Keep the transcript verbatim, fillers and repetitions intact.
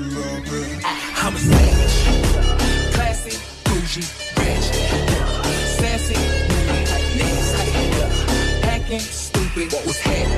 love it. I'm a savage, classy, bougie, ratchet, sassy, nasty, hacking, stupid. What was happening?